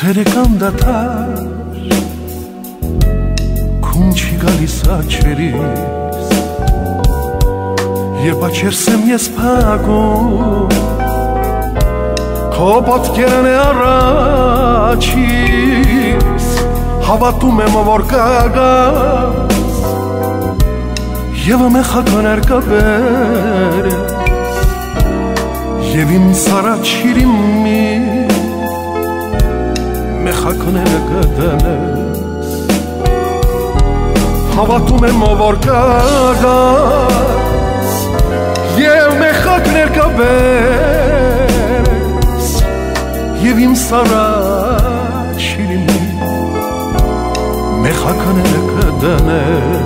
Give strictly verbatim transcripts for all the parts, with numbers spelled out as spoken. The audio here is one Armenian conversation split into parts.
ցերեկան դաթար քուն չի գալիս աչերից երբ աչերս եմ ես փակում քո պատկերն է առաջից հավատում եմ որ կգաս եւ մեխական կբերես եւ իմ սարաչիրի մի մեխակները կդնես հավատում եմ որ կգաս եւ մեխակներ կբերես եւ իմ սարաչիրի մի մեխակները կդնես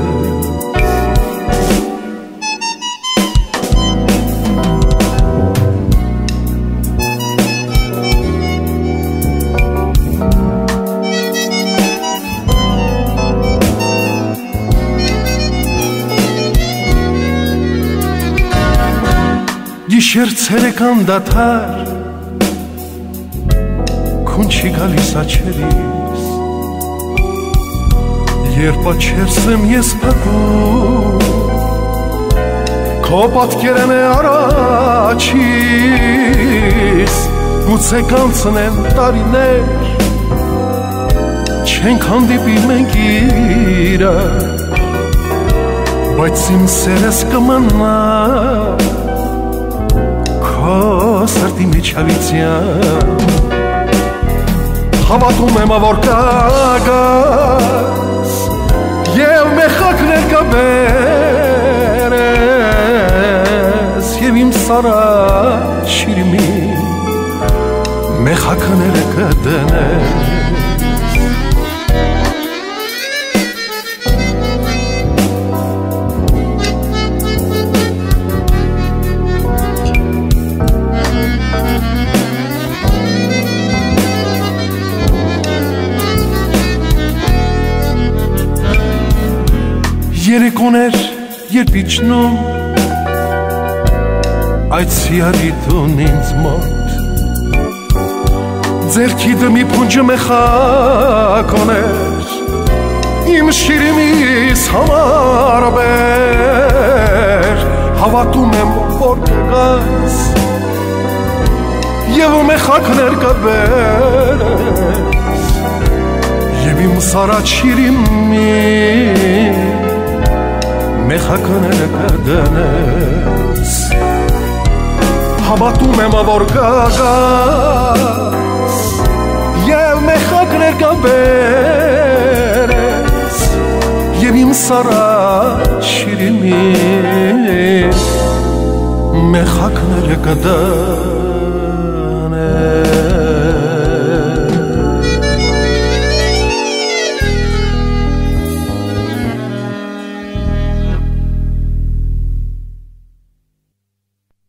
Գիշեր ցերեկան դաթար քուն չի գալիս աչերից երբ աչերս եմ ես փակում քո պատկերն է առաջից գուցե կանցնեն տարիներ չենք հանդիպի մենք իրար բայց իմ սերս կմնա սրտի մեջ հավիցյան հավատում եմ որ կգաս եւ մեխակներ կբերես եւ իմ սարաչիրի մի մեխակները կդնես Երեկոներ երբ իջնում այդ սիարիտուն ինձ մոտ ձերքի դմի փունջը մեխակոներ իմ շիրիմիս համար բեր հավատում եմ որ կգաս եւ մեխակներ կբերես եւ իմ սարաչիրի մի մեխակները կդնես հավատում եմ որ կգաս եւ մեխակներ կբերես եւ իմ սարաչիրի մի մեխակները կդնես